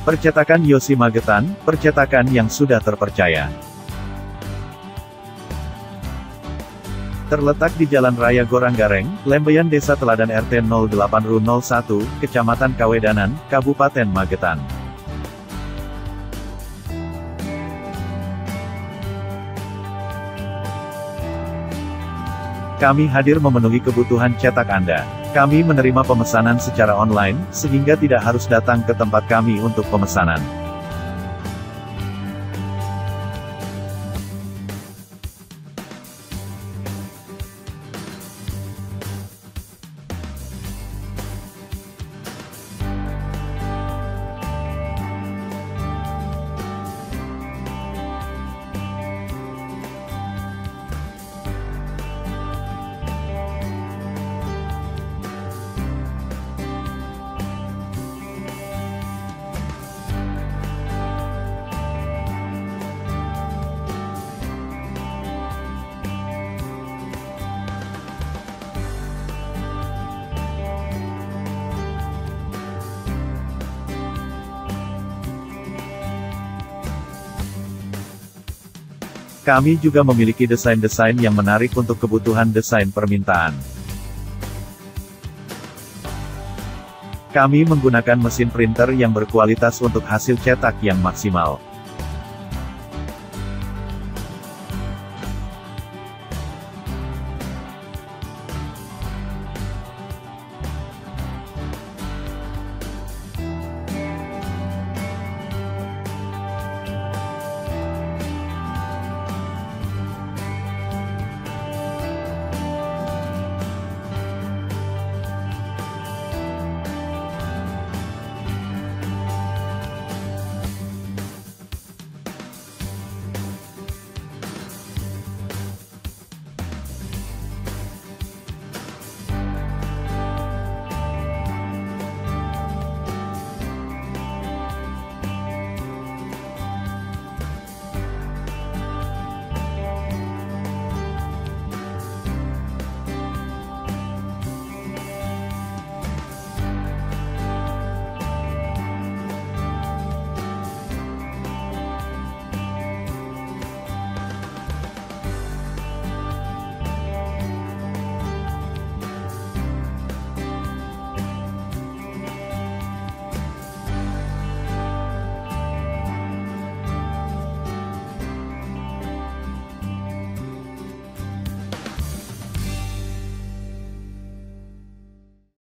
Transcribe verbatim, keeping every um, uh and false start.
Percetakan Yosi Magetan, percetakan yang sudah terpercaya. Terletak di Jalan Raya Goranggareng, Lembeyan Desa Teladan R T nol delapan R U nol satu, Kecamatan Kawedanan, Kabupaten Magetan. Kami hadir memenuhi kebutuhan cetak Anda. Kami menerima pemesanan secara online, sehingga tidak harus datang ke tempat kami untuk pemesanan. Kami juga memiliki desain-desain yang menarik untuk kebutuhan desain permintaan. Kami menggunakan mesin printer yang berkualitas untuk hasil cetak yang maksimal.